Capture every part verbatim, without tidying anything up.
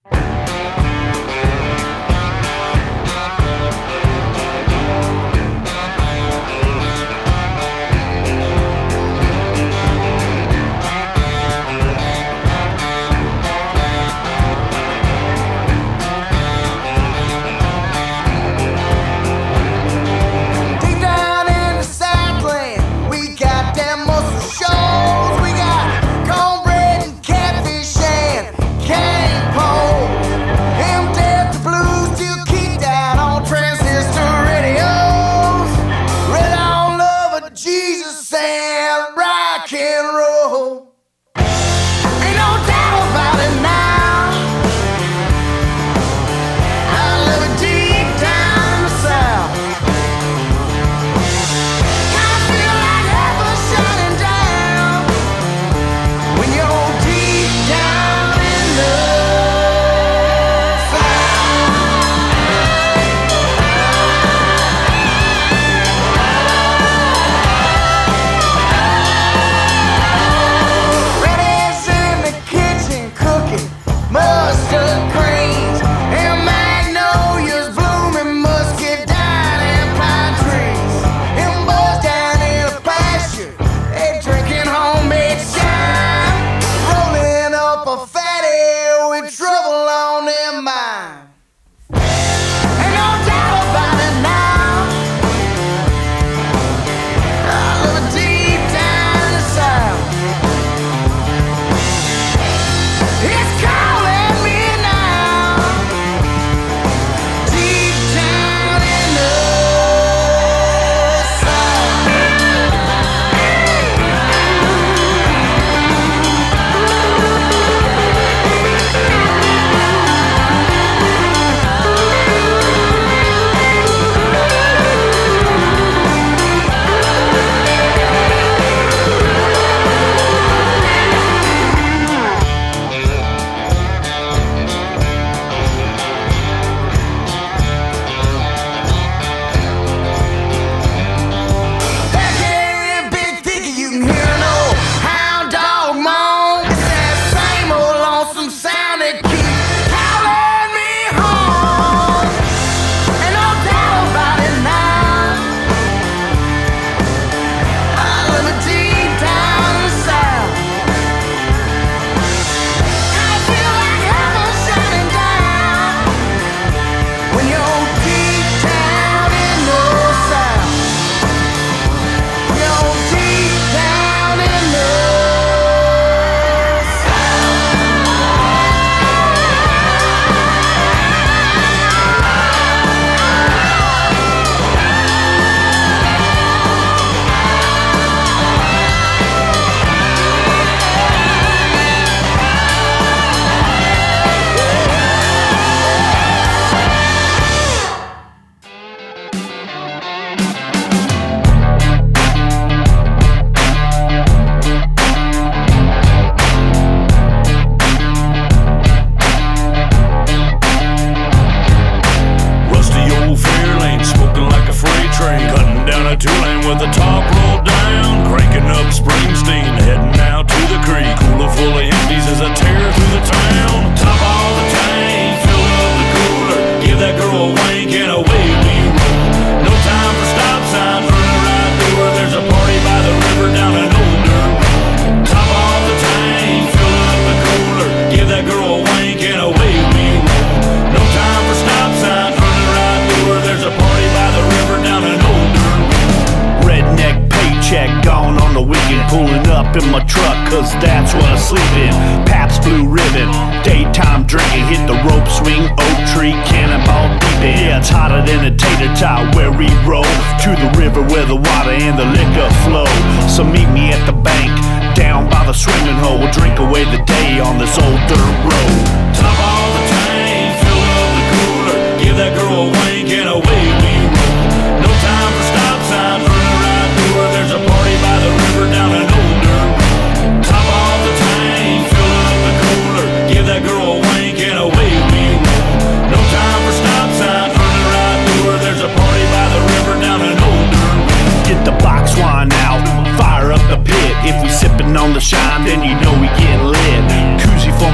In my truck, cause that's what I sleep in. Pabst Blue Ribbon, daytime drinking, hit the rope swing, oak tree, cannonball deep in. Yeah, it's hotter than a tater tot where we roll to the river where the water and the liquor flow. So meet me at the bank, down by the swimming hole. We'll drink away the day on this old dirt road. Top all the tank, fill up the cooler, give that girl a wink and away we roll. No time for stop signs, running right through her. There's a party by the river down an old dirt road. Top all the tank, fill up the cooler, give that girl a wink and away we roll. No time for stop signs, running right through her. There's a party by the river down an old dirt road. Get the box wine out, fire up the pit. If we sippin' on the shine, then you know we getting lit. Koozie for my can,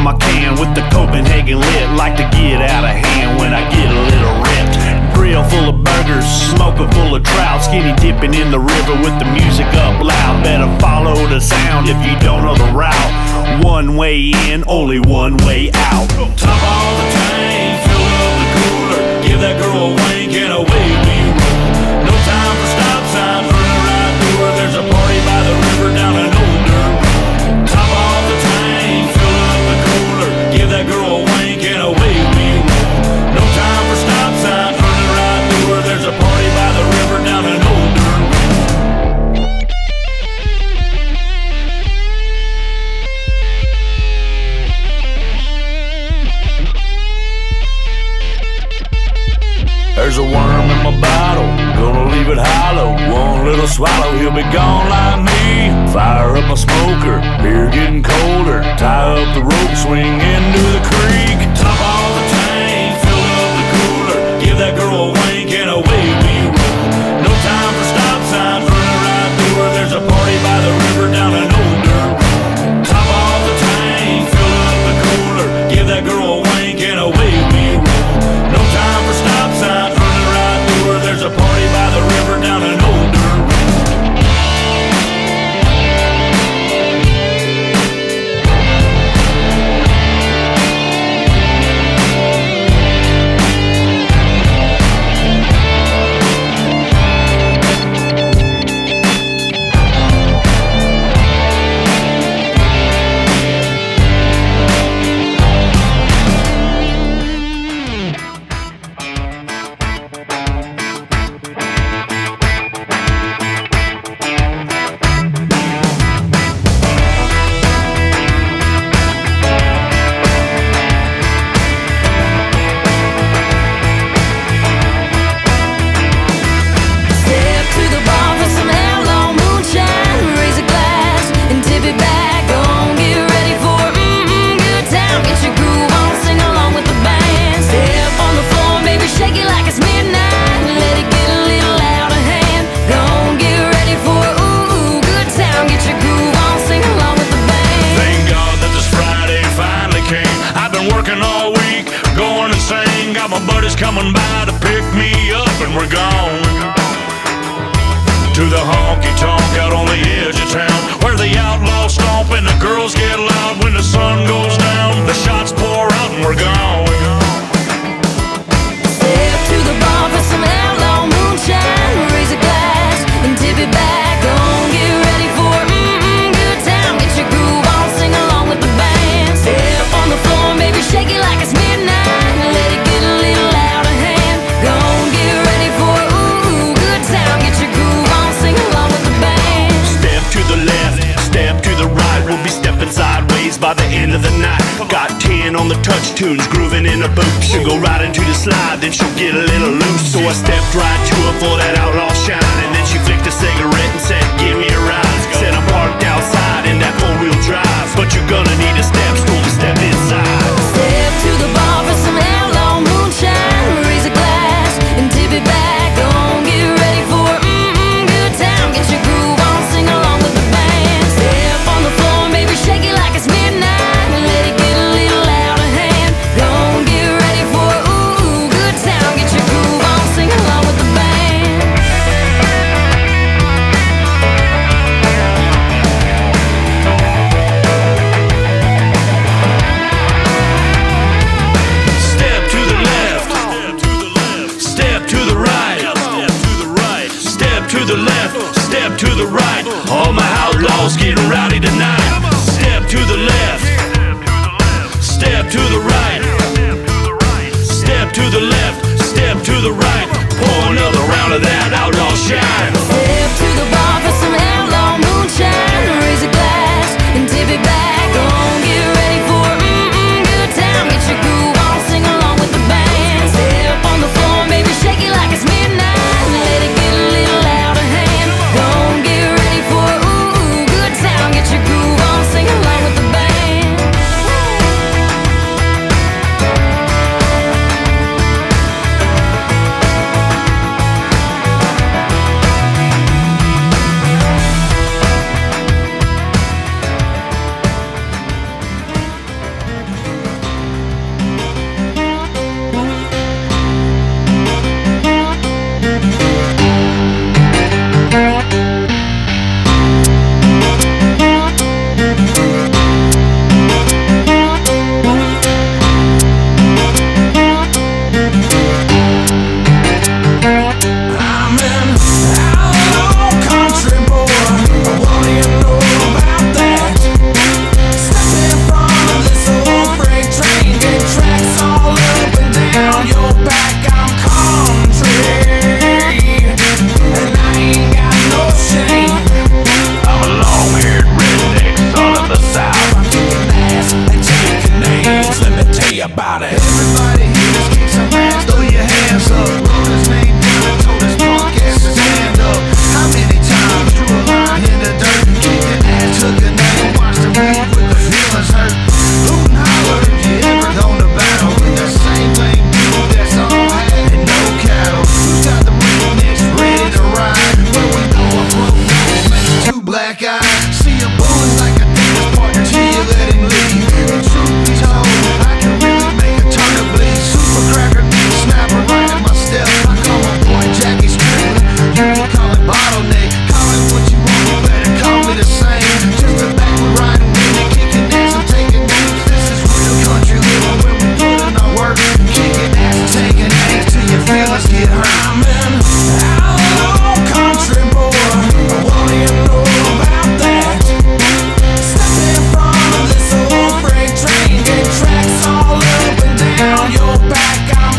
band with the Copenhagen lit. Like to get out of hand when I get a little ripped. Grill full of burgers, smoker full of trout, skinny dipping in the river with the music up loud. Better follow the sound if you don't know the route. One way in, only one way out. Top all the tank, fill up the cooler, give that girl a wink and away we roll. No time for stop signs, running right through her. There's a party by the river down an old dirt road. Top all the tank, fill up the cooler, give that girl a wink and away we roll. No time for stop signs, running right through her. There's a party by the river down an old dirt road. There's a worm in my bottle, gonna leave it hollow. One little swallow, he'll be gone like me. Fire up my smoker, beer getting colder. Tie up the rope, swing into the creek. Top all the tank, fill up the cooler, give that girl a wink and away we roll. No time for stop signs, running right through her. There's a party by the river down an old dirt road. Top all the tank, fill up the cooler, give that girl a wink and away we roll. No time for stop signs, running right through her. There's a party by the river down an old dirt road. Coming by to pick me up and we're gone to the honky-tonk out on the edge of town, where the outlaws stomp and the girls get loud when the sun goes down. The shots pour out and we're gone. Step to the bar for some outlaw moonshine, raise a glass and tip it back on. Get ready for mm-mm good time, get your groove on, sing along with the band. Step on the floor, baby, shake it like it's midnight, let it get a little by the end of the night. Got ten on the touch tunes, grooving in a boot. She'll go right into the slide, then she'll get a little loose. So I stepped right to her for that outlaw shine, and then she flicked a cigarette and said, give me a ride. Said I'm parked outside in that four-wheel drive, but you're gonna need a step stool to step inside. Step to the bar for some outlaw moonshine, raise a glass and tip it back on. Get ready for mm-mm good time, get your groove on, sing along with the band. Step on the floor, maybe shake it like it's midnight, let it get a little out of hand. Don't get ready for ooh good time, get your groove on, sing along with the band. Step to the left, step to the right, step to the left, step to the right. All my outlaws getting rowdy tonight. Step to the left, step to the right, step to the left, step to the right. Pour another round of that outlaw shine. Step to the bar for some outlaw moonshine, raise a glass and tip it back on. Get ready for mm-mm good time, get your groove on, sing along with the band. Step on the floor, baby, shake it like it's midnight, let it get a little out of hand. Don't get ready for ooh good time, get your groove on, sing along with the band. back I'm country, and I ain't got no shame. I'm a long-haired redneck, son of the South. I'm kicking ass and taking names. Let me tell you about it. Everybody here, just kick some ass, throw your hands up. Wrote his name down and told his punk ass to stand up. How many times drew a line in the dirt? Kicked an ass, took a name, watched him leave with the feelings hurt. Hoot and holler if you ever gone to battle with that same lame dude that's all had and no cattle. Who's got the rednecks ready to ride? Where we go, a broke nose makes two black eyes. See a bullet like a dance partner till you let him leave. And truth be told, I can really make a turn to bleed. Super cracker, neck snapper, right in my step. I call my boy Jackie Strickland. You can call it bottleneck. Call it what you want, you better call me the same. Just a backward riding, winning, kicking ass and taking names. This is real country living when we put in our work. Kicking ass and taking names till your feelings get hurt. I'm an outlaw country boy. What do you know about that? Stepping from this old freight train, get tracks all up and down your back. I'm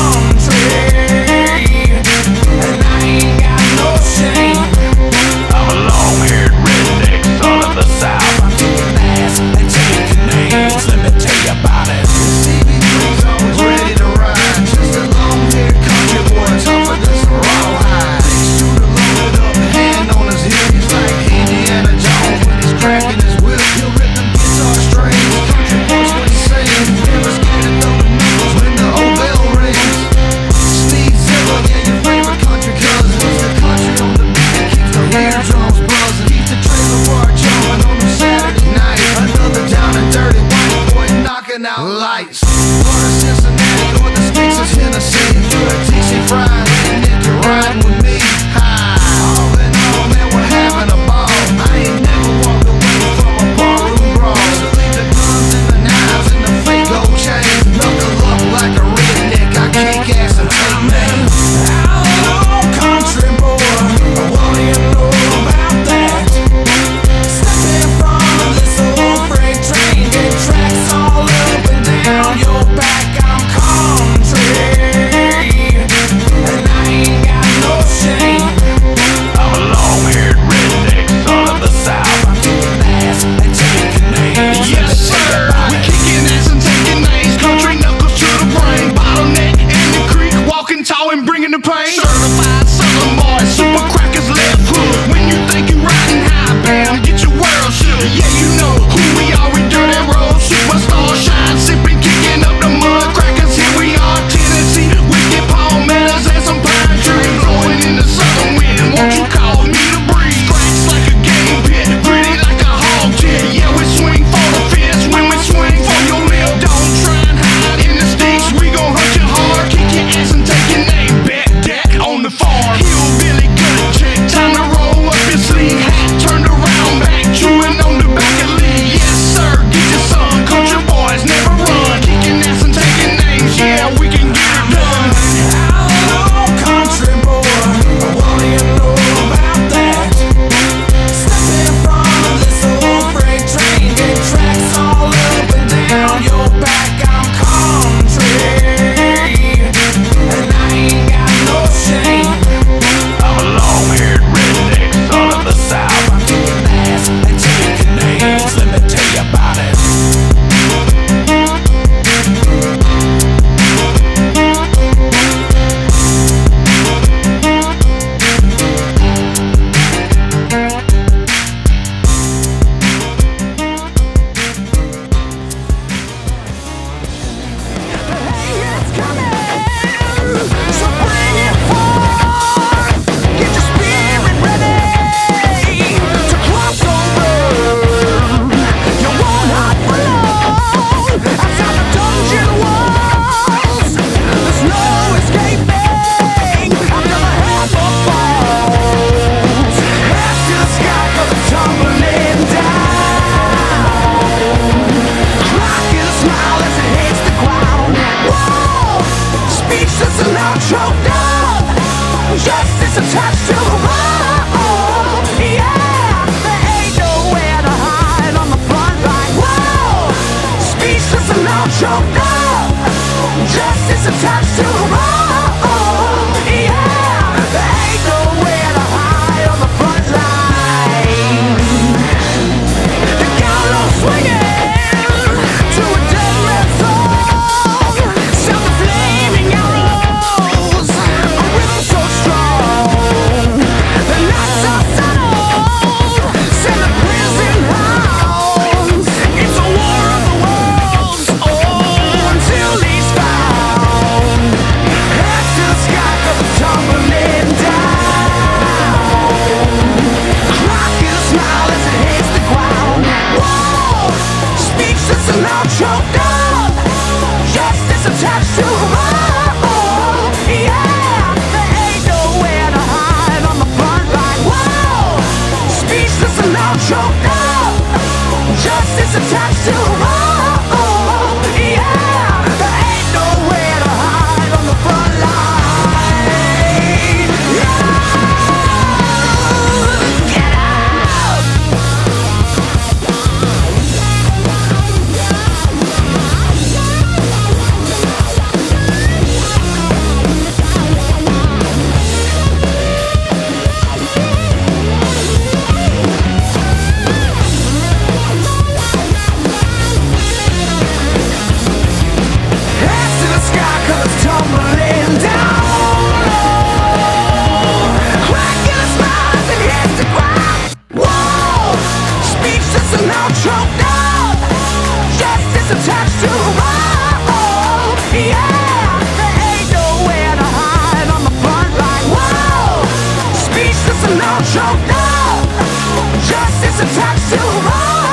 country, and I ain't got no shame. I'm a long-haired redneck, son of the South. I'm kicking ass and taking names. Let me tell you about it. C B three's always ready to ride. Just a long-haired country boy, tougher than some rawhide. Six shooter loaded up, hand on his hip. He's like Indiana Jones when he's cracking his whip. He'll rip them guitar strings, country voice when he sings. Never scared to throw the knuckles when the old bell rings. Steve Zilla, yeah, your favorite country cousin. It's the country on the beat that keeps the eardrums buzzing. Keep the trailer park jumping on them Saturday nights. Another down and dirty white boy knocking out lights. Florida, Cincinnati, or the sticks of Tennessee. If you're a T C Friday and if you're riding with me, hi. All in all, man, we're having a ball. I ain't never walked away from a barroom brawl. So leave the guns and the knives and the fake gold chains. Knuckle up like a redneck, I kick ass and take names. Outlaw country boy, what do you know about that? Stepping from this old freight train, get tracks all up and down your back. I'm country, and I ain't got no shame. I'm a long-haired redneck, son of the South. I'm kicking ass and taking names. Yes, sir. We kicking ass and taking names. Country knuckles to the brain. Bottleneck in the creek, walking tall and bringing the pain. Certified Southern boy, super crackers left hook. When you think you riding high, bam, get your world shook. Yeah, you know who we are. We dirty road superstar, shine, sipping, kicking up the mud crackers. Here we are, Tennessee, wicked palmettos and some pine trees blowing in the southern wind. Won't you call me to breathe? Scratch like a game pit, gritty like a hog tit. Yeah, we swing for the fence when we swing for your lip. Don't try and hide in the sticks, we gon' hunt you hard. Kick your ass and take your name back, that on the farm. Hillbilly gut check, time to roll up your sleeve. Hat turned around, back chewing on the back of lead. Yes, sir, get your son. Country boys never run. Kicking ass and taking names, yeah, we can get it done. Outlaw country boy, what do you know about that? Stepping from this old freight train, get tracks all up and down your back. I'm country, and I ain't got no shame. I'm a long-haired redneck, son of the South. I'm kicking ass and taking names. Let me tell you about it. Choked up, justice attached to the wall. Yeah, there ain't nowhere to hide on the front line. Whoa, speechless and all choked up, justice attached to wrong. Yeah, there ain't nowhere to hide on the front line. The gallows swinging to a dead man's song. Sound the flaming arrows, a rhythm so strong. The nights are settled, send the prison hounds. It's a war of the worlds, oh, until he's found. Heads to the sky, 'cause it's tumbling down. Crocking a smile as it hits the ground. Whoa, speechless and now choked up. Justice attached to wrong. Yeah, there ain't nowhere to hide on the front line. Whoa, speechless and now choked up. Justice attached to wrong. Yeah, there ain't nowhere to hide on the front line. Yeah, get out. Hands to the sky, 'cause it's tumbling down. Cracking a smile as it hits the ground. Whoa, speechless and now choked up. Justice attached to wrong. Yeah, there ain't nowhere to hide on the front line. Whoa, speechless and now choked up. Justice attached to wrong.